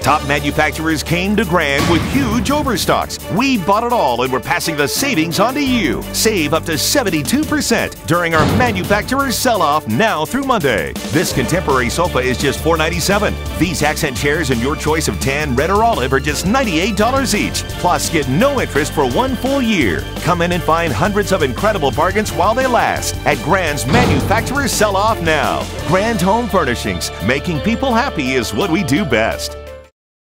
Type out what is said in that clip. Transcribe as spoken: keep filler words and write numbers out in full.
Top manufacturers came to Grand with huge overstocks. We bought it all and we're passing the savings on to you. Save up to seventy-two percent during our manufacturer sell-off now through Monday. This contemporary sofa is just four ninety-seven. These accent chairs in your choice of tan, red, or olive are just ninety-eight dollars each. Plus, get no interest for one full year. Come in and find hundreds of incredible bargains while they last at Grand's manufacturer sell-off now. Grand Home Furnishings. Making people happy is what we do best.